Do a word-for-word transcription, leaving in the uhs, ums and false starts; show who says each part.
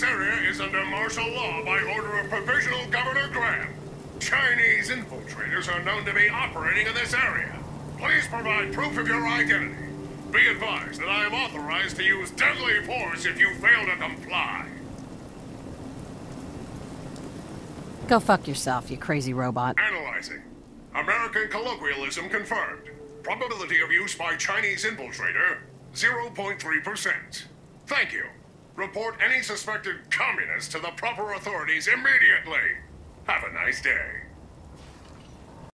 Speaker 1: This area is under martial law by order of Provisional Governor Graham. Chinese infiltrators are known to be operating in this area. Please provide proof of your identity. Be advised that I am authorized to use deadly force if you fail to comply.
Speaker 2: Go fuck yourself, you crazy robot.
Speaker 1: Analyzing. American colloquialism confirmed. Probability of use by Chinese infiltrator, zero point three percent. Thank you. Report any suspected communist to the proper authorities immediately. Have a nice day.